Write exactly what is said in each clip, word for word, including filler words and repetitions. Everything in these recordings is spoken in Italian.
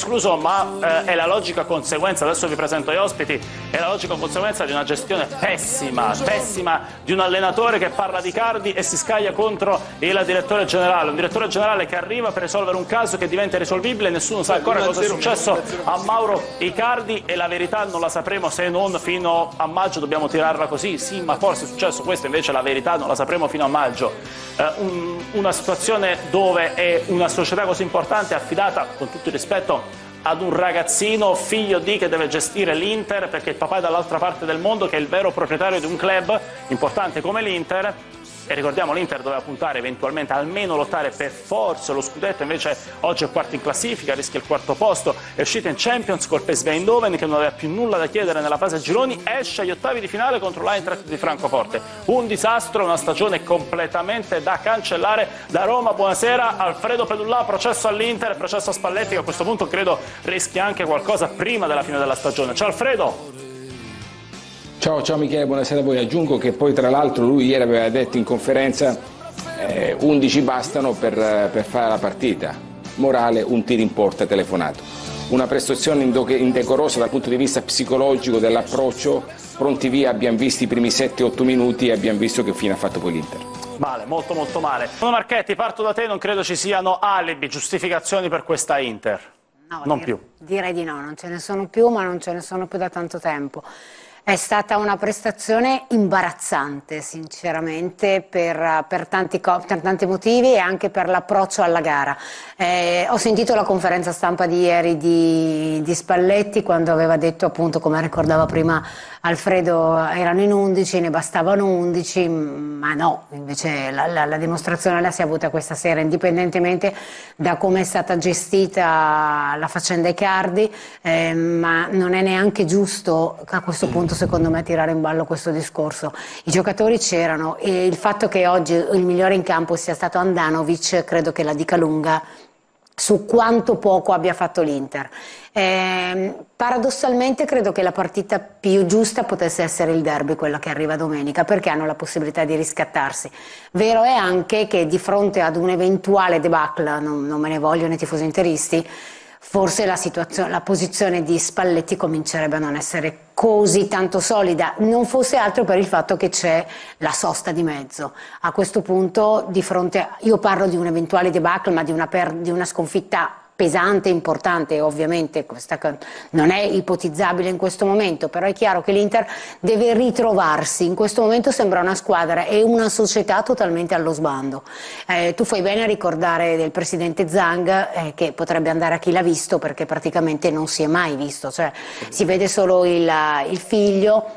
escluso, ma eh, è la logica conseguenza, adesso vi presento gli ospiti, è la logica conseguenza di una gestione pessima, pessima di un allenatore che parla di Icardi e si scaglia contro il direttore generale, un direttore generale che arriva per risolvere un caso che diventa irrisolvibile, nessuno sa ancora cosa è successo a Mauro Icardi e la verità non la sapremo se non fino a maggio. Dobbiamo tirarla così, sì, ma forse è successo questo, invece la verità non la sapremo fino a maggio. Eh, un, una situazione dove è una società così importante affidata, con tutto il rispetto, ad un ragazzino figlio di che deve gestire l'Inter, perché il papà è dall'altra parte del mondo, che è il vero proprietario di un club importante come l'Inter. E ricordiamo, l'Inter doveva puntare eventualmente almeno lottare per forza lo scudetto, invece oggi è quarto in classifica, rischia il quarto posto, è uscita in Champions col P S V Eindhoven che non aveva più nulla da chiedere nella fase a gironi, esce agli ottavi di finale contro l'Eintracht di Francoforte. Un disastro, una stagione completamente da cancellare. Da Roma, buonasera, Alfredo Pedullà, processo all'Inter, processo a Spalletti che a questo punto credo rischia anche qualcosa prima della fine della stagione. Ciao Alfredo! Ciao, ciao Michele, buonasera a voi. Aggiungo che poi tra l'altro lui ieri aveva detto in conferenza eh, undici bastano per, per fare la partita. Morale, un tiro in porta telefonato. Una prestazione indecorosa dal punto di vista psicologico dell'approccio. Pronti via, abbiamo visto i primi sette otto minuti e abbiamo visto che fine ha fatto poi l'Inter. Male, molto molto male. Marchetti, parto da te, non credo ci siano alibi, giustificazioni per questa Inter. No, non dir- più. Direi di no, non ce ne sono più, ma non ce ne sono più da tanto tempo. È stata una prestazione imbarazzante, sinceramente, per, per, tanti, per tanti motivi e anche per l'approccio alla gara. Eh, ho sentito la conferenza stampa di ieri di, di Spalletti quando aveva detto, appunto, come ricordava prima Alfredo, erano in undici, ne bastavano undici, ma no, invece la, la, la dimostrazione la si è avuta questa sera, indipendentemente da come è stata gestita la faccenda Icardi, eh, ma non è neanche giusto a questo punto, secondo me, tirare in ballo questo discorso. I giocatori c'erano e il fatto che oggi il migliore in campo sia stato Handanovic credo che la dica lunga su quanto poco abbia fatto l'Inter. Eh, paradossalmente credo che la partita più giusta potesse essere il derby, quella che arriva domenica, perché hanno la possibilità di riscattarsi. Vero è anche che di fronte ad un eventuale debacle, non, non me ne vogliono i tifosi interisti, forse la, situazione, la posizione di Spalletti comincerebbe a non essere così tanto solida, non fosse altro per il fatto che c'è la sosta di mezzo. A questo punto, di fronte a, io parlo di un eventuale debacle, ma di una, per, di una sconfitta pesante, importante, ovviamente questa non è ipotizzabile in questo momento, però è chiaro che l'Inter deve ritrovarsi. In questo momento sembra una squadra e una società totalmente allo sbando. Eh, tu fai bene a ricordare del presidente Zhang, eh, che potrebbe andare a chi l'ha visto, perché praticamente non si è mai visto, cioè si vede solo il, il figlio.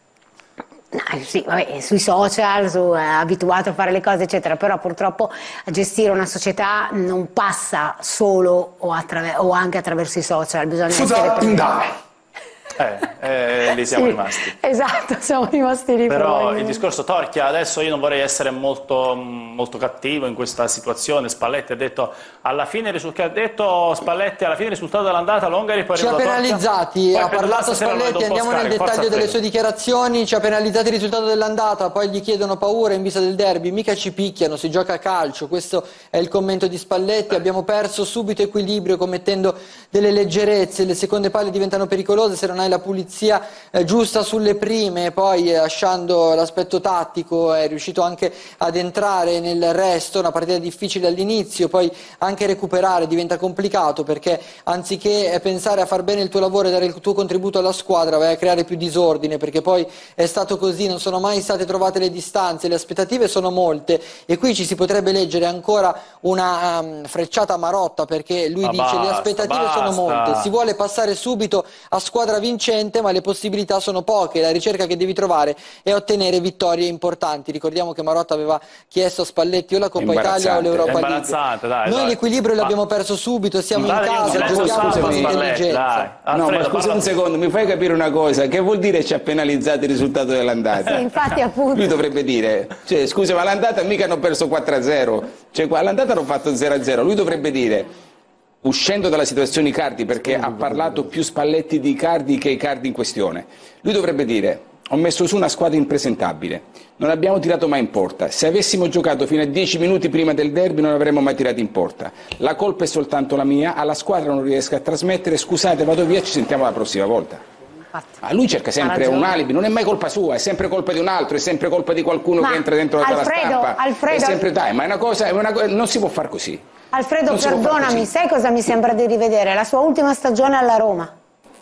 No, sì, vabbè, sui social, su, è abituato a fare le cose eccetera, però purtroppo a gestire una società non passa solo o, attraver- o anche attraverso i social, bisogna essere presenti. Eh, eh, lì siamo sì, rimasti. Esatto, siamo rimasti lì. Però il discorso Torchia, adesso io non vorrei essere molto, molto cattivo in questa situazione. Spalletti ha detto alla fine che ha detto Spalletti alla fine il risultato dell'andata l'Ungari poi ci ha penalizzati, poi ha parlato Spalletti, andiamo nel dettaglio delle sue dichiarazioni, ci ha penalizzato il risultato dell'andata, poi gli chiedono paura in vista del derby, mica ci picchiano, si gioca a calcio, questo è il commento di Spalletti. Abbiamo perso subito equilibrio commettendo delle leggerezze, le seconde palle diventano pericolose se non hai la pulizia eh, giusta sulle prime, poi eh, lasciando l'aspetto tattico è riuscito anche ad entrare nel resto, una partita difficile all'inizio, poi anche recuperare diventa complicato perché anziché eh, pensare a far bene il tuo lavoro e dare il tuo contributo alla squadra vai a creare più disordine, perché poi è stato così, non sono mai state trovate le distanze, le aspettative sono molte e qui ci si potrebbe leggere ancora una um, frecciata a Marotta, perché lui ma dice basta, le aspettative basta. sono molte, si vuole passare subito a squadra vincente, ma le possibilità sono poche, la ricerca che devi trovare è ottenere vittorie importanti. Ricordiamo che Marotta aveva chiesto a Spalletti o la Coppa Italia o l'Europa League. Dai, noi dai. l'equilibrio ma... l'abbiamo perso subito, siamo in casa, giochiamo con intelligenza. No, ma scusa un secondo, mi fai capire una cosa, che vuol dire ci ha penalizzato il risultato dell'andata? Sì, infatti appunto. Lui dovrebbe dire, cioè, scusa, ma l'andata mica hanno perso quattro a zero, cioè all'andata hanno fatto zero a zero, lui dovrebbe dire, uscendo dalla situazione Icardi, perché ha parlato più Spalletti di Icardi che Icardi in questione, lui dovrebbe dire ho messo su una squadra impresentabile, non abbiamo tirato mai in porta, se avessimo giocato fino a dieci minuti prima del derby non avremmo mai tirato in porta, la colpa è soltanto la mia, alla squadra non riesco a trasmettere, scusate vado via, ci sentiamo la prossima volta. Ma lui cerca sempre un alibi, non è mai colpa sua, è sempre colpa di un altro, è sempre colpa di qualcuno ma che entra dentro la sala stampa. Alfredo, è sempre dai, ma è una cosa, è una, non si può far così. Alfredo, perdonami, sai cosa mi sembra di rivedere? La sua ultima stagione alla Roma.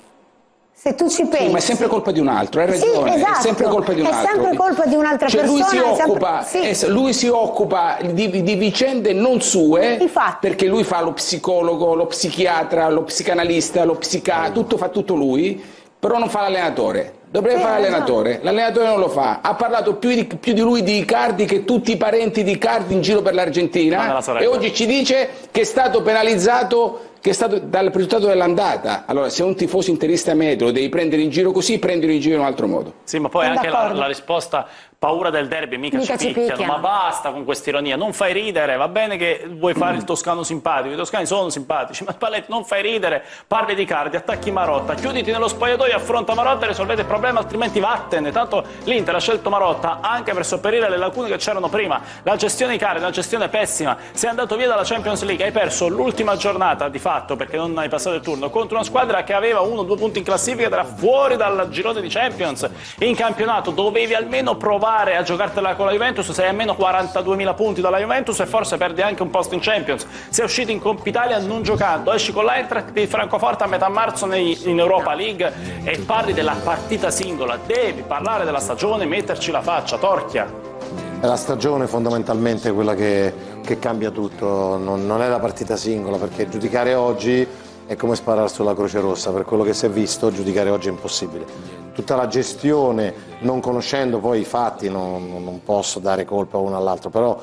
Se tu ci pensi. Sì, ma è sempre colpa di un altro, hai ragione, sì, esatto. è sempre colpa di un altro. È sempre colpa di un'altra cioè, persona. Lui si occupa, sempre... sì. lui si occupa di, di vicende non sue, Infatti. perché lui fa lo psicologo, lo psichiatra, lo psicanalista, lo psichiatra, tutto fa tutto lui, però non fa l'allenatore. Dovrebbe sì, fare l'allenatore, l'allenatore non lo fa. Ha parlato più di, più di lui di Icardi che tutti i parenti di Icardi in giro per l'Argentina e oggi ci dice che è stato penalizzato che è stato dal risultato dell'andata. Allora, se un tifoso interista medio lo devi prendere in giro così, prendilo in giro in un altro modo. Sì, ma poi anche la, la risposta, paura del derby, mica, mica ci picchiano, picchiano, ma basta con questa ironia, non fai ridere, va bene che vuoi fare il toscano simpatico, i toscani sono simpatici, ma Spalletti non fai ridere, parli di Icardi, attacchi Marotta, chiuditi nello spogliatoio, affronta Marotta e risolvete il problema, altrimenti vattene. Tanto l'Inter ha scelto Marotta anche per sopperire alle lacune che c'erano prima, la gestione Icardi è una gestione pessima, sei andato via dalla Champions League, hai perso l'ultima giornata di fatto perché non hai passato il turno contro una squadra che aveva uno o due punti in classifica ed era fuori dal girone di Champions. In campionato dovevi almeno provare a giocartela con la Juventus, sei a meno quarantaduemila punti dalla Juventus e forse perdi anche un posto in Champions. Sei uscito in Coppa Italia non giocando, esci con l'Eintracht di Francoforte a metà marzo nei, in Europa League e parli della partita singola. Devi parlare della stagione, metterci la faccia, torchia. È la stagione fondamentalmente quella che, che cambia tutto, non, non è la partita singola, perché giudicare oggi è come sparare sulla Croce Rossa, per quello che si è visto giudicare oggi è impossibile. Tutta la gestione, non conoscendo poi i fatti, non, non posso dare colpa uno all'altro, però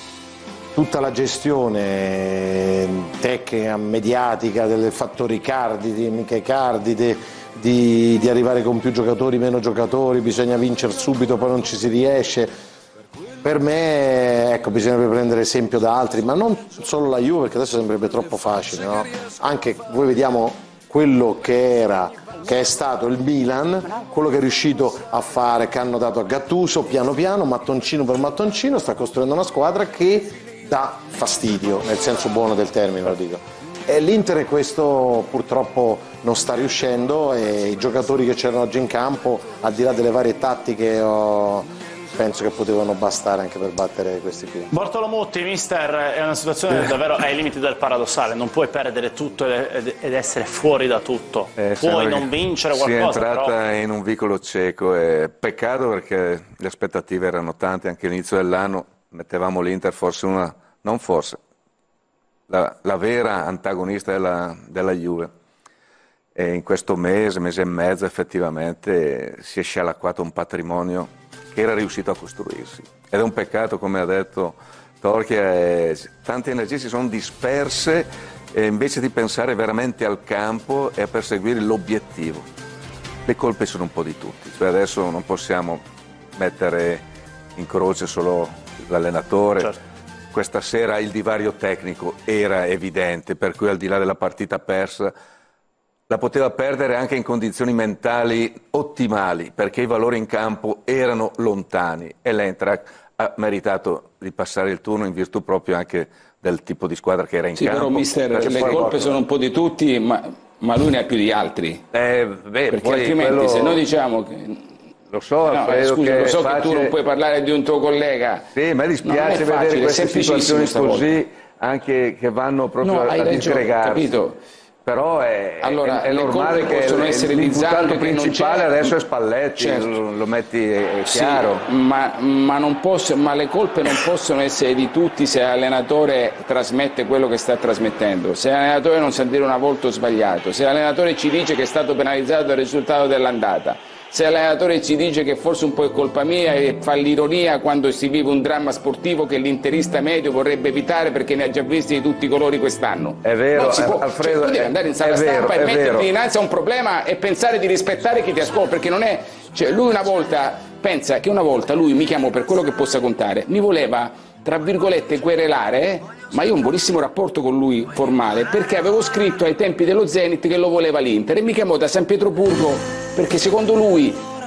tutta la gestione tecnica, mediatica del fattore Icardi, di mica Icardi, di, di, di arrivare con più giocatori, meno giocatori, bisogna vincere subito, poi non ci si riesce. Per me, ecco, bisognerebbe prendere esempio da altri, ma non solo la Juve, perché adesso sembrerebbe troppo facile, no? Anche voi vediamo quello che era, che è stato il Milan, quello che è riuscito a fare, che hanno dato a Gattuso, piano piano, mattoncino per mattoncino, sta costruendo una squadra che dà fastidio, nel senso buono del termine, lo dico. E l'Inter questo purtroppo non sta riuscendo e i giocatori che c'erano oggi in campo, al di là delle varie tattiche, oh, penso che potevano bastare anche per battere questi qui. Bortolomutti, mister, è una situazione davvero ai limiti del paradossale, non puoi perdere tutto ed essere fuori da tutto, eh, puoi non vincere qualcosa. Si è entrata però... in un vicolo cieco, è peccato perché le aspettative erano tante, anche all'inizio dell'anno mettevamo l'Inter forse una, non forse, la, la vera antagonista della, della Juve. E in questo mese, mese e mezzo effettivamente si è scialacquato un patrimonio che era riuscito a costruirsi. Ed è un peccato, come ha detto Torchia, eh, tante energie si sono disperse e invece di pensare veramente al campo e a perseguire l'obiettivo. Le colpe sono un po' di tutti, cioè adesso non possiamo mettere in croce solo l'allenatore. Certo. Questa sera il divario tecnico era evidente, per cui al di là della partita persa la poteva perdere anche in condizioni mentali ottimali, perché i valori in campo erano lontani e l'Eintracht ha meritato di passare il turno in virtù proprio anche del tipo di squadra che era in sì, campo. Però mister, le colpe proprio... sono un po' di tutti, ma, ma lui ne ha più di altri. Eh, beh, perché altrimenti quello... se noi diciamo che... Lo so, no, eh, scusa, che lo so facile... che tu non puoi parlare di un tuo collega. Sì, ma dispiace facile, vedere queste situazioni così, anche che vanno proprio no, a disgregarsi. Capito? Però è, allora, è, è normale che possono essere l'imputato principale adesso è Spalletti, certo. lo, lo metti è chiaro. Sì, ma, ma, non posso, ma le colpe non possono essere di tutti se l'allenatore trasmette quello che sta trasmettendo, se l'allenatore non sa dire una volta sbagliato, se l'allenatore ci dice che è stato penalizzato dal risultato dell'andata, se l'allenatore ci dice che forse un po' è colpa mia e fa l'ironia quando si vive un dramma sportivo che l'interista medio vorrebbe evitare perché ne ha già visti di tutti i colori quest'anno. È vero, non si può. Alfredo, cioè, tu devi andare in sala stampa e metterti dinanzi a un problema e pensare di rispettare chi ti ascolta, perché non è... Cioè, lui una volta, pensa che una volta lui mi chiamò, per quello che possa contare, mi voleva, tra virgolette, querelare, ma io ho un buonissimo rapporto con lui formale, perché avevo scritto ai tempi dello Zenit che lo voleva l'Inter e mi chiamò da San Pietroburgo perché secondo lui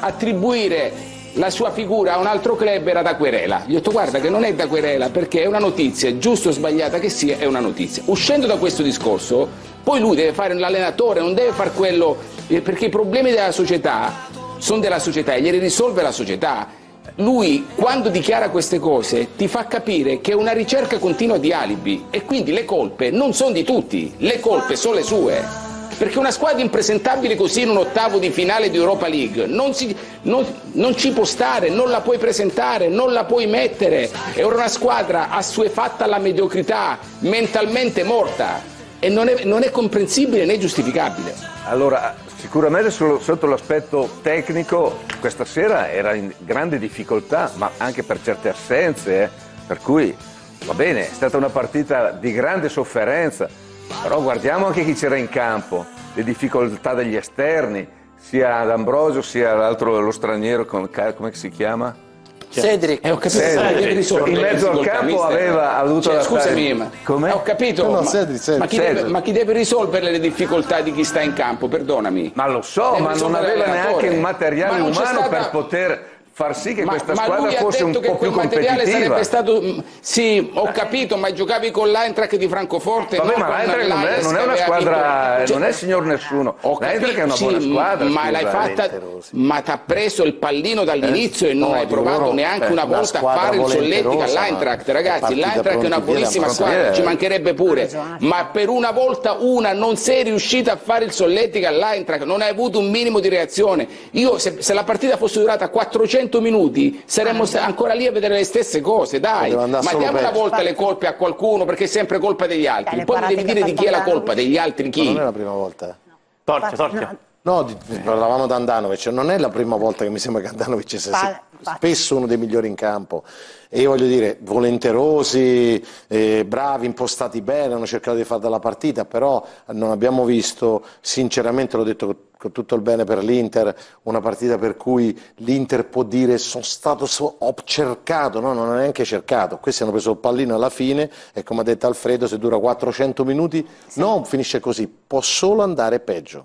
attribuire la sua figura a un altro club era da querela. Gli ho detto guarda che non è da querela, perché è una notizia, giusto o sbagliata che sia, è una notizia. Uscendo da questo discorso, poi lui deve fare l'allenatore, non deve fare quello, perché i problemi della società sono della società e glieli risolve la società. Lui quando dichiara queste cose ti fa capire che è una ricerca continua di alibi e quindi le colpe non sono di tutti, le colpe sono le sue. Perché una squadra impresentabile così in un ottavo di finale di Europa League non, si, non, non ci può stare, non la puoi presentare, non la puoi mettere. È una squadra assuefatta alla mediocrità, mentalmente morta e non è, non è comprensibile né giustificabile. Allora, sicuramente sotto l'aspetto tecnico questa sera era in grande difficoltà, ma anche per certe assenze, eh, per cui va bene, è stata una partita di grande sofferenza. Però guardiamo anche chi c'era in campo, le difficoltà degli esterni, sia D'Ambrosio sia l'altro, lo straniero, come si chiama? Cedric. Eh, ho capito, Cedric. In mezzo al campo aveva avuto cioè, da scusami, ma come? Ho capito, no, no, ma, Cedric, Cedric. Ma, chi deve, ma chi deve risolvere le difficoltà di chi sta in campo? Perdonami. Ma lo so, Deve ma non aveva neanche un materiale umano stata... per poter far sì che ma, questa ma squadra fosse un po' più competitiva. Ma lui ha detto che quel materiale sarebbe stato... Sì, ho capito, ma giocavi con l'Eintracht di Francoforte. Vabbè, ma l'Eintracht non, è, non è una squadra, vinto... non è signor nessuno. L'Eintracht è una buona squadra. Ma l'hai fatta... Ma ti ha preso il pallino dall'inizio eh? e non no, hai provato loro, neanche eh, una volta a fare il solletico all'Eintracht. Ragazzi, l'Eintracht è una buonissima squadra, ci mancherebbe pure. Ma per una volta una non sei riuscita a fare il solletico all'Eintracht, non hai avuto un minimo di reazione. Io, se, se la partita fosse durata quattrocento minuti saremmo ancora lì a vedere le stesse cose, dai, ma diamo una volta le colpe a qualcuno perché è sempre colpa degli altri. Dai, poi mi devi dire di chi è la colpa, degli altri chi? Ma non è la prima volta. Torchia, Torchia. No, parlavamo di Andanovic, non è la prima volta che mi sembra che Andanovic sia spesso uno dei migliori in campo. E io voglio dire, volenterosi, eh, bravi, impostati bene, hanno cercato di fare dalla partita, però non abbiamo visto, sinceramente l'ho detto con tutto il bene per l'Inter, una partita per cui l'Inter può dire sono stato, so, ho cercato, no, non ho neanche cercato, questi hanno preso il pallino alla fine e come ha detto Alfredo se dura quattrocento minuti sì. Non finisce così, può solo andare peggio.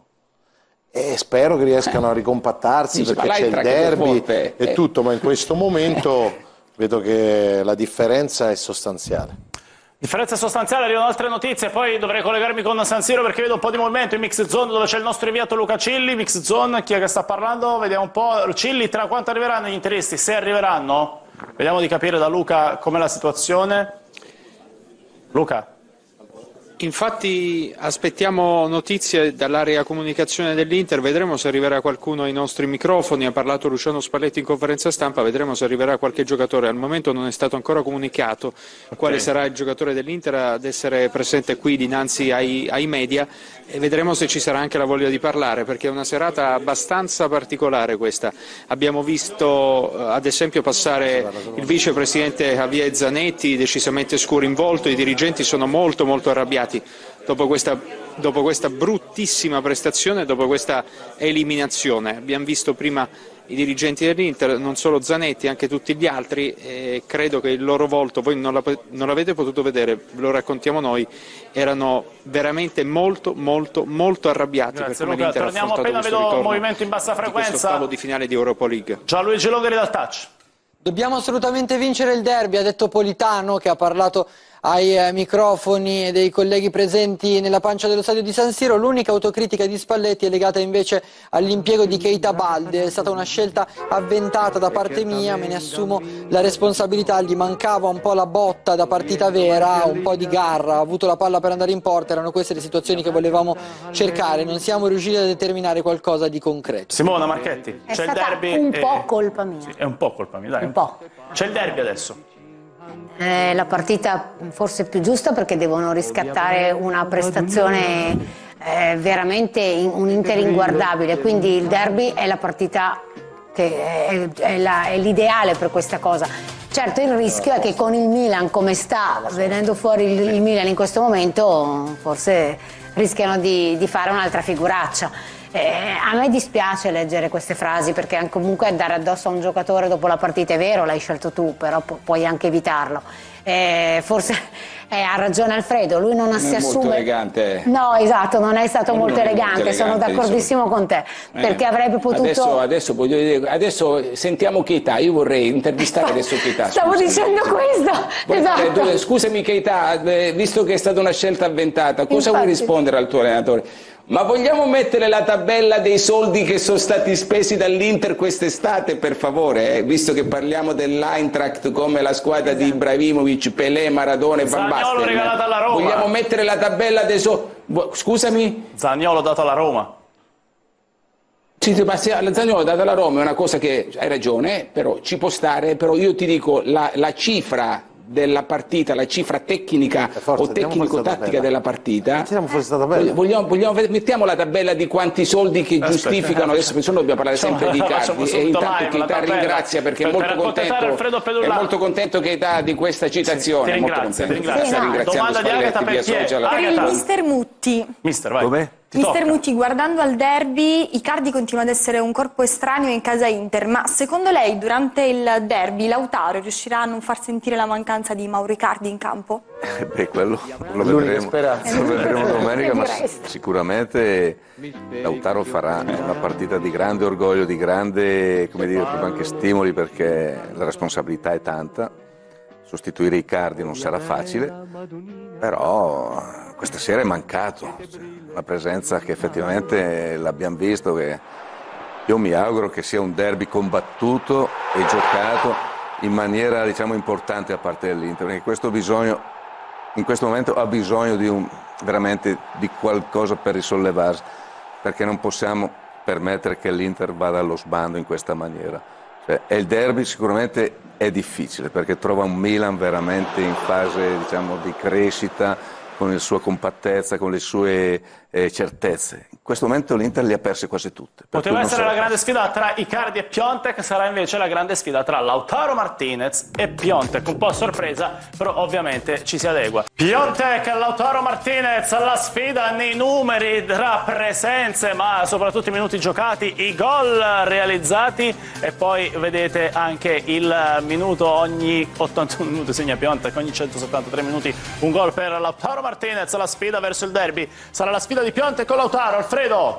E spero che riescano a ricompattarsi sì, perché c'è il derby e eh. tutto, ma in questo momento vedo che la differenza è sostanziale. Differenza sostanziale, arrivano altre notizie, poi dovrei collegarmi con San Siro perché vedo un po' di movimento in Mix Zone dove c'è il nostro inviato Luca Cilli. Mix Zone, chi è che sta parlando? Vediamo un po'. Cilli, tra quanto arriveranno gli interisti? Se arriveranno? Vediamo di capire da Luca com'è la situazione. Luca. Infatti aspettiamo notizie dall'area comunicazione dell'Inter, vedremo se arriverà qualcuno ai nostri microfoni, ha parlato Luciano Spalletti in conferenza stampa, vedremo se arriverà qualche giocatore, al momento non è stato ancora comunicato okay. quale sarà il giocatore dell'Inter ad essere presente qui dinanzi ai, ai media e vedremo se ci sarà anche la voglia di parlare perché è una serata abbastanza particolare questa. Abbiamo visto ad esempio passare il vicepresidente Javier Zanetti decisamente scuro in volto, i dirigenti sono molto molto arrabbiati dopo questa, dopo questa bruttissima prestazione, dopo questa eliminazione. Abbiamo visto prima i dirigenti dell'Inter, non solo Zanetti, anche tutti gli altri, e credo che il loro volto, voi non, la, non l'avete potuto vedere, ve lo raccontiamo noi, erano veramente molto molto molto arrabbiati. Grazie, per come Luca. l'Inter Torniamo ha appena vedo un movimento in bassa frequenza. Questo ottavo di finale di Europa League. Gianluigi Longheri dal touch. Dobbiamo assolutamente vincere il derby, ha detto Politano che ha parlato ai eh, microfoni dei colleghi presenti nella pancia dello stadio di San Siro. L'unica autocritica di Spalletti è legata invece all'impiego di Keita Balde, è stata una scelta avventata da parte mia, me ne assumo la responsabilità, gli mancava un po' la botta da partita vera, un po' di garra, ha avuto la palla per andare in porta, erano queste le situazioni che volevamo cercare, non siamo riusciti a determinare qualcosa di concreto. Simona Marchetti, c'è il derby. Un po' e... colpa mia. Sì, è un po' colpa mia, dai. Un po'. C'è il derby adesso. È la partita forse più giusta perché devono riscattare una prestazione eh, veramente in, un Inter inguardabile, quindi il derby è la partita che è, è, la, è l'ideale per questa cosa. Certo il rischio è che con il Milan come sta venendo fuori il, il Milan in questo momento forse rischiano di, di fare un'altra figuraccia. Eh, a me dispiace leggere queste frasi perché comunque dare addosso a un giocatore dopo la partita è vero, l'hai scelto tu, però pu puoi anche evitarlo. Eh, forse eh, ha ragione Alfredo, lui non, non si è assume. molto elegante. No, esatto, non è stato non molto, è elegante, molto elegante, sono d'accordissimo con te, perché eh. avrebbe potuto. Adesso, adesso, voglio dire, adesso sentiamo Keita, io vorrei intervistare adesso Keita. Stavo scusami. dicendo questo. Esatto. Eh, scusami Keita, visto che è stata una scelta avventata, cosa Infatti. vuoi rispondere al tuo allenatore? Ma vogliamo mettere la tabella dei soldi che sono stati spesi dall'Inter quest'estate, per favore, eh? Visto che parliamo dell'Eintracht come la squadra di Ibrahimovic, Pelé, Maradona e Van Basten. Zaniolo regalato alla Roma. Vogliamo mettere la tabella dei soldi... Scusami? Zaniolo dato alla Roma. Sì, ma se la Zaniolo data alla Roma è una cosa che hai ragione, però ci può stare, però io ti dico la, la cifra della partita, la cifra tecnica forza, o tecnico-tattica della partita, tiriamo fuori questa tabella. Vogliamo, vogliamo, mettiamo la tabella di quanti soldi che Aspetta. giustificano, adesso perché dobbiamo parlare sempre di Icardi e intanto Keita ringrazia perché è molto contento, è molto contento Keita di questa citazione, sì, è molto ringrazio, contento. ringrazio. Sta ringraziando Domanda di Agata per chi è? Per il mister Mutti. Mister, vai. Come? Mister Mutti, guardando al derby, Icardi continua ad essere un corpo estraneo in casa Inter, ma secondo lei durante il derby Lautaro riuscirà a non far sentire la mancanza di Mauro Icardi in campo? Eh beh, quello lo vedremo, lo vedremo domenica, ma sicuramente Lautaro farà una partita di grande orgoglio, di grande, come dire, anche stimoli, perché la responsabilità è tanta. Sostituire Icardi non sarà facile, però questa sera è mancato una presenza che effettivamente l'abbiamo visto, che io mi auguro che sia un derby combattuto e giocato in maniera, diciamo, importante da parte dell'Inter, perché questo bisogno, in questo momento ha bisogno di un, veramente di qualcosa per risollevarsi, perché non possiamo permettere che l'Inter vada allo sbando in questa maniera. Cioè, e il derby sicuramente è difficile perché trova un Milan veramente in fase, diciamo, di crescita, con la sua compattezza, con le sue eh, certezze. In questo momento l'Inter le ha perse quasi tutte. Poteva essere la grande sfida tra Icardi e Piontek, sarà invece la grande sfida tra Lautaro Martinez e Piontek. Un po' a sorpresa, però ovviamente ci si adegua. Piontek e Lautaro Martinez, la sfida nei numeri tra presenze, ma soprattutto i minuti giocati, i gol realizzati, e poi vedete anche il minuto, ogni ottantuno minuti segna Piontek, ogni centosettantatré minuti un gol per Lautaro Martinez. La sfida verso il derby sarà la sfida di Piontek con Lautaro. Alfredo?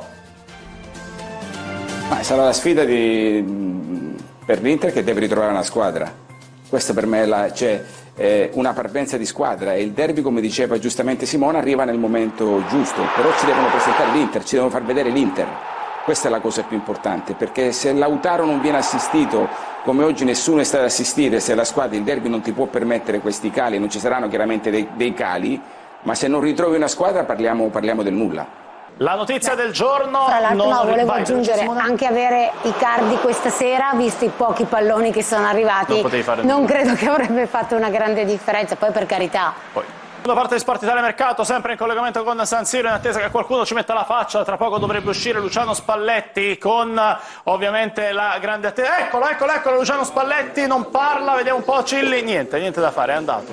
Ma sarà la sfida di, per l'Inter, che deve ritrovare una squadra. Questa per me è la, cioè, è una parvenza di squadra, e il derby, come diceva giustamente Simona, arriva nel momento giusto, però ci devono presentare l'Inter, ci devono far vedere l'Inter. Questa è la cosa più importante, perché se Lautaro non viene assistito, come oggi nessuno è stato assistito, e se la squadra, il derby non ti può permettere questi cali, non ci saranno chiaramente dei, dei cali, ma se non ritrovi una squadra parliamo, parliamo del nulla. La notizia del giorno. Tra l'altro, non no, volevo vai, aggiungere anche avere Icardi questa sera, visto i pochi palloni che sono arrivati, non, non credo che avrebbe fatto una grande differenza, poi per carità. Poi. Seconda parte di Sport Italia Mercato, sempre in collegamento con San Siro, in attesa che qualcuno ci metta la faccia. Tra poco dovrebbe uscire Luciano Spalletti con ovviamente la grande attesa. Eccolo, eccolo, eccolo, Luciano Spalletti non parla, vediamo un po' Cilli, niente, niente da fare, è andato.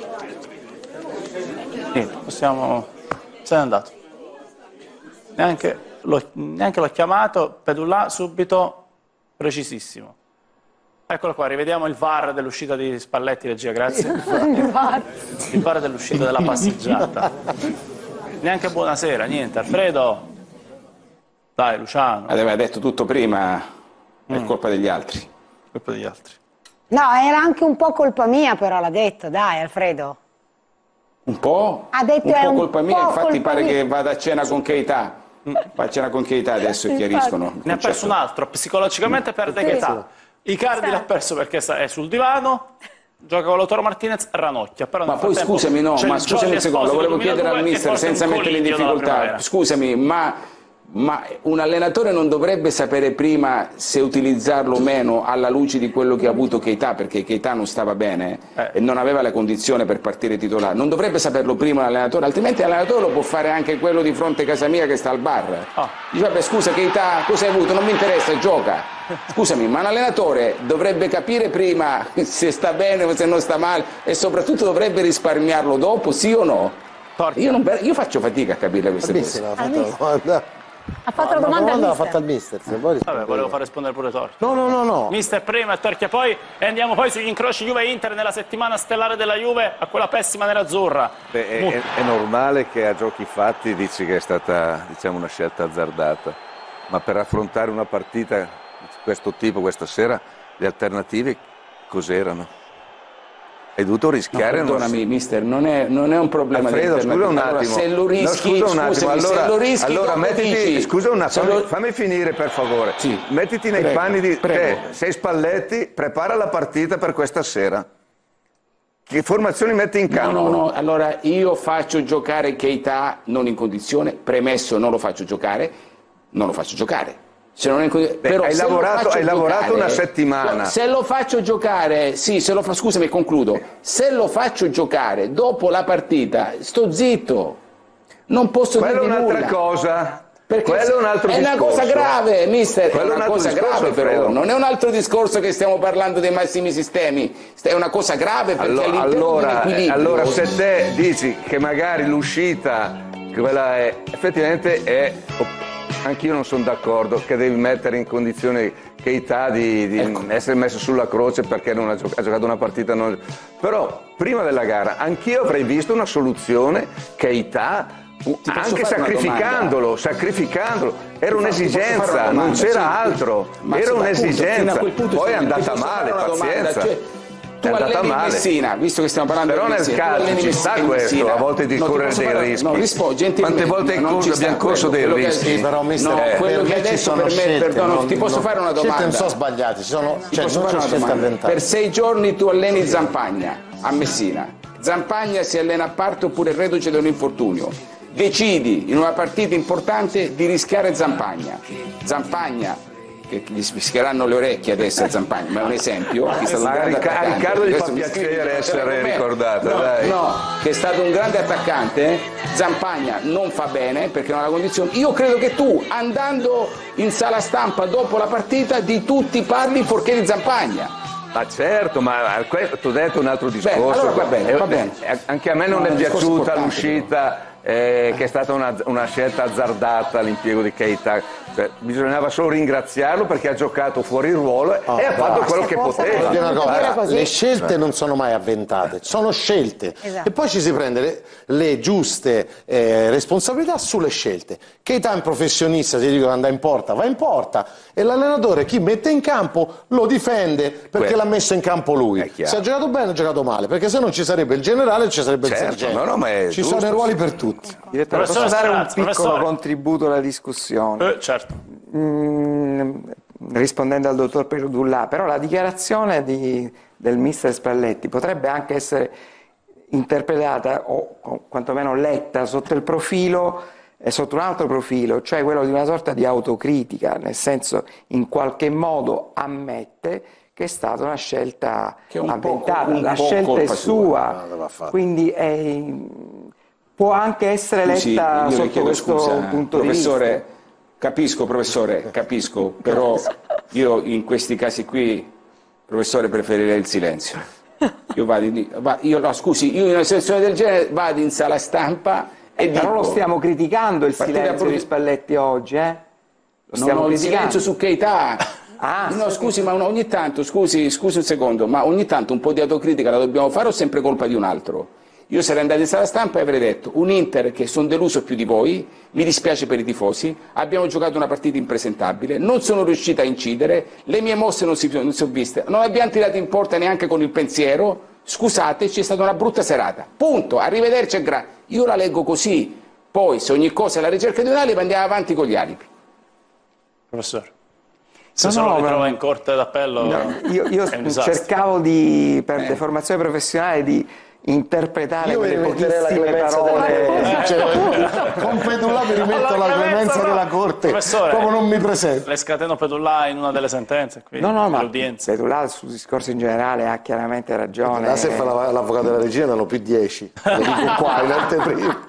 Niente, possiamo... se n'è andato. Neanche l'ho chiamato, Pedullà subito, precisissimo. Eccolo qua, rivediamo il V A R dell'uscita di Spalletti, regia, grazie. Il V A R, il V A R dell'uscita della passeggiata. Neanche buonasera, niente. Alfredo, dai Luciano. Aveva detto tutto prima, è mm. colpa degli altri. Colpa degli altri. No, era anche un po' colpa mia, però l'ha detto, dai Alfredo. Un po'? Ha detto un è po' un colpa mia, po' infatti colpa pare mia. che vada a cena con Keita. Va a cena con Keita adesso e chiariscono. Ne ha perso un altro, psicologicamente perde Keita. Icardi l'ha perso perché è sul divano, gioca con Lautaro Martinez, ranocchia. Però ma poi scusami, no, ma scusami un secondo, volevo chiedere al mister senza metterli in difficoltà. Scusami, ma... Ma un allenatore non dovrebbe sapere prima se utilizzarlo o meno alla luce di quello che ha avuto Keita, perché Keita non stava bene eh. e non aveva la condizione per partire titolare. Non dovrebbe saperlo prima l'allenatore, altrimenti l'allenatore lo può fare anche quello di fronte a casa mia che sta al bar. Oh. Dice, vabbè scusa Keita, cosa hai avuto? Non mi interessa, gioca. Scusami, ma un allenatore dovrebbe capire prima se sta bene o se non sta male, e soprattutto dovrebbe risparmiarlo dopo, sì o no? Io, non, io faccio fatica a capire queste cose. Ha fatto la la domanda al l'ha mister. fatta al mister. Se vuoi Vabbè, volevo far rispondere pure Torchia. No, no, no, no. Mister prima e Torchia poi, e andiamo poi sugli incroci Juve-Inter nella settimana stellare della Juve a quella pessima nerazzurra. Beh, è, è, è normale che a giochi fatti dici che è stata, diciamo, una scelta azzardata, ma per affrontare una partita di questo tipo questa sera le alternative cos'erano? Hai dovuto rischiare. No, perdonami, non... mister, non è, non è un problema. Alfredo, scusa un attimo. Allora, se lo rischi, no, scusa un attimo. Scusami, allora, se lo rischi, allora mettiti, dici, scusa un attimo, lo... fammi finire per favore. Sì. Mettiti nei Prego, panni di prego. te, sei Spalletti, prepara la partita per questa sera. Che formazioni metti in campo? No, no, no, allora io faccio giocare Keita non in condizione, premesso non lo faccio giocare, non lo faccio giocare. Se non è in condizione, Beh, però hai se lavorato, hai giocare, lavorato una settimana. Se lo faccio giocare, sì, se lo fa, scusami, concludo. Se lo faccio giocare dopo la partita, sto zitto. Non posso dire nulla. Quella è un'altra cosa. Perché quello è un altro è discorso. una cosa grave, mister, Quello è una cosa discorso, grave però, Alfredo. non è un altro discorso che stiamo parlando dei massimi sistemi, è una cosa grave perché Allora, all'interno allora, dell'equilibrio. allora se te dici che magari l'uscita, quella è, effettivamente è, anch'io non sono d'accordo che devi mettere in condizione Keita di, di ecco. essere messo sulla croce perché non ha, giocato, ha giocato una partita, non... però prima della gara anch'io avrei visto una soluzione Keita, anche sacrificandolo, sacrificandolo, era un'esigenza, non c'era altro, era un'esigenza, poi è andata male, pazienza. Cioè, tu è andata alleni male. Messina, visto che stiamo parlando però di nel Messina, calcio ci sta questo, a volte di no, correre dei fare, rischi. No, rispo, Quante volte non corso, abbiamo corso dei quello rischi? Che, Sì, però, mister, no, eh, quello per che me adesso ci sono per me, scelte, perdono, non, ti posso non, fare una scelte domanda? non sono sbagliate, ci sono, Ti cioè, posso non fare c'è una scelta domanda? avventata. Per sei giorni tu alleni Zampagna a Messina, Zampagna si allena a parte oppure reduce da un infortunio. Decidi in una partita importante di rischiare Zampagna. Zampagna, che gli fischieranno le orecchie adesso a Zampagna, ma è un esempio. Che è stato un Ma grande a attaccante. Riccardo gli fa Adesso mi piacere scrive, essere me. ricordata, no, dai. No, che è stato un grande attaccante. Zampagna non fa bene perché non ha la condizione. Io credo che tu, andando in sala stampa dopo la partita, di tutti parli fuorché di Zampagna. Ma certo, ma questo ti ho detto un altro discorso. Beh, allora va bene, va bene. Eh, anche a me non No, è è un discorso piaciuta importante, l'uscita, eh, che è stata una, una scelta azzardata l'impiego di Keita. Cioè, bisognava solo ringraziarlo perché ha giocato fuori ruolo Oh, e ha fatto quello che posso poteva. Voglio dire una cosa, così. le scelte non sono mai avventate, sono scelte Esatto. e poi ci si prende le, le giuste eh, responsabilità sulle scelte. Keita è un professionista, se dico che andare in porta, va in porta e l'allenatore chi mette in campo lo difende perché Que- l'ha messo in campo lui. È chiaro. Se ha giocato bene o giocato male, perché se non ci sarebbe il generale ci sarebbe Certo, il sergente. no, no, ma è ci giusto, sono i ruoli sì. per tutti. Direttore, posso Professore dare un Speranza, piccolo professore. contributo alla discussione? Eh, certo. Mm, rispondendo al dottor Perudullà, però la dichiarazione di, del mister Spalletti potrebbe anche essere interpretata o, o quantomeno letta sotto il profilo e sotto un altro profilo, cioè quello di una sorta di autocritica, nel senso in qualche modo ammette che è stata una scelta Che è un avventata, po', un la po' scelta è colpa sua, sua. quindi è, può anche essere Scusi, letta io le sotto chiedo questo scusa, punto professore, di vista. capisco professore, capisco, però io in questi casi qui, professore, preferirei il silenzio. Io vado in, va- io, no, scusi, io in una situazione del genere vado in sala stampa e dico... Però lo stiamo criticando il Partita silenzio pro- di Spalletti oggi, eh? Lo No, stiamo no, il criticando. silenzio su Keita. Ah, no, scusi, ma ogni tanto, scusi, scusi un secondo, ma ogni tanto un po' di autocritica la dobbiamo fare o è sempre colpa di un altro? Io sarei andato in sala stampa e avrei detto un Inter che sono deluso più di voi, mi dispiace per i tifosi, abbiamo giocato una partita impresentabile, non sono riuscita a incidere, le mie mosse non si, non si sono viste, non abbiamo tirato in porta neanche con il pensiero, scusateci, è stata una brutta serata, punto, arrivederci e gra... Io la leggo così, poi se ogni cosa è la ricerca di un alibi andiamo avanti con gli alibi. Professore. Se No, solo no, lo ritrova ma- in corte d'appello No, io io è un disastro. cercavo di, per Eh. deformazione professionale di interpretare Io mi quelle rimetterei la pochissime clemenza parole. della cioè, con Pedullà mi rimetto la clemenza della corte, Professore, proprio non mi presento. le scateno Pedullà in una delle sentenze qui, No, no, ma l'udienza. Petulà sul discorso in generale ha chiaramente ragione. Da se fa la- l'avvocato della regina danno più dieci, lo dico qua in anteprima.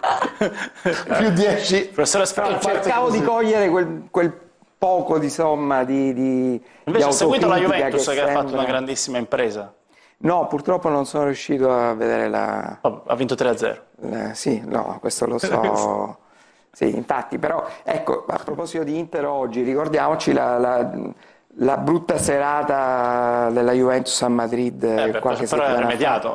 Più dieci. Professore Speranza, Cercavo di cogliere quel, quel poco di somma di, di invece di ha seguito la autocritica Juventus che, ha fatto sembra- una grandissima impresa. No, purtroppo non sono riuscito a vedere la... Ha vinto tre a zero. la- sì, no, questo lo so. Sì, infatti, però ecco, a proposito di Inter oggi, ricordiamoci la, la, la brutta serata della Juventus a Madrid eh, beh, qualche però settimana ha rimediato,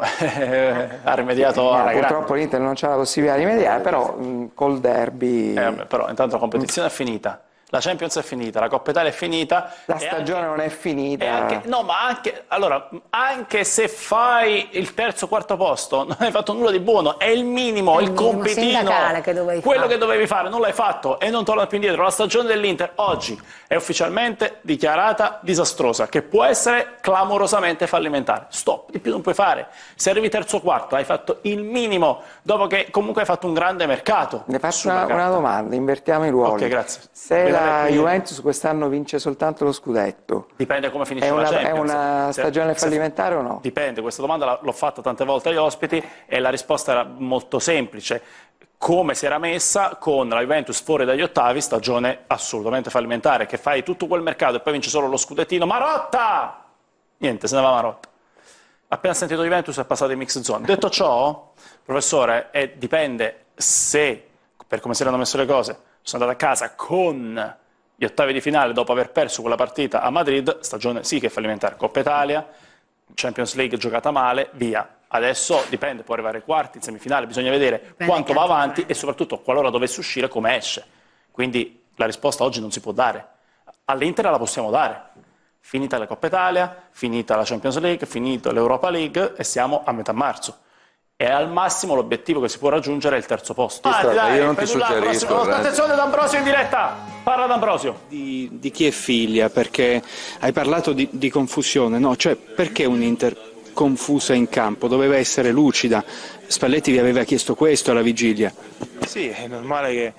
ha rimediato eh, alla purtroppo l'Inter non c'ha la possibilità di rimediare, però mh, col derby... Eh, vabbè, però intanto la competizione è finita. La Champions è finita, la Coppa Italia è finita. La stagione anche, non è finita. Anche, no, ma anche, allora, anche se fai il terzo o quarto posto, non hai fatto nulla di buono, è il minimo, il, il minimo compitino, che dovevi quello fare. che dovevi fare, non l'hai fatto e non torna più indietro. La stagione dell'Inter oggi è ufficialmente dichiarata disastrosa, che può essere clamorosamente fallimentare. Stop, di più non puoi fare. Se arrivi terzo o quarto, hai fatto il minimo, dopo che comunque hai fatto un grande mercato. Ne faccio una, una domanda, invertiamo i ruoli. Ok, grazie. Se la Juventus quest'anno vince soltanto lo scudetto, dipende come finisce è una, la Champions. è una stagione se, fallimentare se, o no? Dipende, questa domanda l'ho fatta tante volte agli ospiti e la risposta era molto semplice. Come si era messa con la Juventus fuori dagli ottavi, stagione assolutamente fallimentare, che fai tutto quel mercato e poi vinci solo lo scudettino. Marotta! Niente, se ne va Marotta. Appena sentito Juventus è passato in mix zone. Detto ciò, professore, eh, dipende se, per come si erano messe le cose, sono andato a casa con gli ottavi di finale dopo aver perso quella partita a Madrid, stagione sì che è fallimentare, Coppa Italia, Champions League giocata male, via. Adesso dipende, può arrivare ai quarti, in semifinale, bisogna vedere dipende quanto va avanti e soprattutto qualora dovesse uscire come esce. Quindi la risposta oggi non si può dare. All'Inter la possiamo dare. Finita la Coppa Italia, finita la Champions League, finito l'Europa League e siamo a metà marzo. E al massimo l'obiettivo che si può raggiungere è il terzo posto. Ah, dai, io non ti suggerisco. Attenzione D'Ambrosio in diretta, parla D'Ambrosio. Di, di chi è figlia? Perché hai parlato di, di confusione, no? Cioè perché un Inter confusa in campo? Doveva essere lucida. Spalletti vi aveva chiesto questo alla vigilia. Sì, è normale che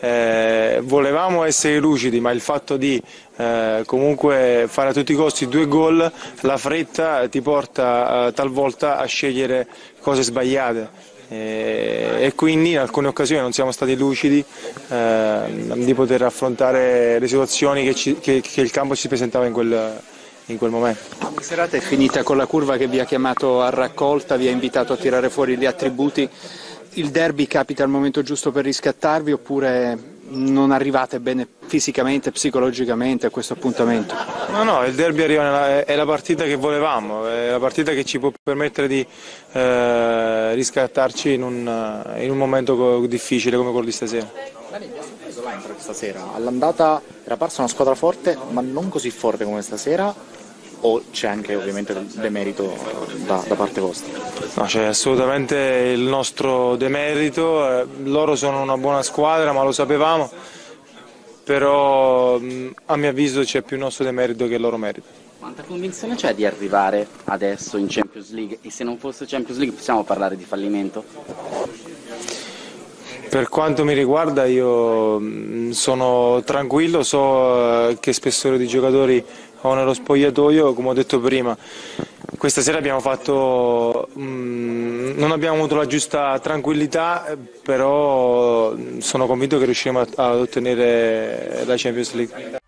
eh, volevamo essere lucidi, ma il fatto di eh, comunque fare a tutti i costi due gol, la fretta ti porta eh, talvolta a scegliere cose sbagliate e, e quindi in alcune occasioni non siamo stati lucidi eh, di poter affrontare le situazioni che, ci, che, che il campo ci presentava in quel, in quel momento. La serata è finita con la curva che vi ha chiamato a raccolta, vi ha invitato a tirare fuori gli attributi. Il derby capita al momento giusto per riscattarvi oppure non arrivate bene fisicamente, psicologicamente a questo appuntamento? No, no, il derby arriva nella, è la partita che volevamo, è la partita che ci può permettere di eh, riscattarci in un, in un momento difficile come quello di stasera. Dani, mi ha sorpreso l'Inter stasera. All'andata era parsa una squadra forte, ma non così forte come stasera. O c'è anche ovviamente del demerito da, da parte vostra? No, c'è assolutamente il nostro demerito, eh, loro sono una buona squadra ma lo sapevamo, però mh, a mio avviso c'è più nostro demerito che il loro merito. Quanta convinzione c'è di arrivare adesso in Champions League e se non fosse Champions League possiamo parlare di fallimento? Per quanto mi riguarda io mh, sono tranquillo, so eh, che spessore di giocatori ho nello spogliatoio, come ho detto prima. Questa sera abbiamo fatto, mh, non abbiamo avuto la giusta tranquillità, però sono convinto che riusciremo ad ottenere la Champions League.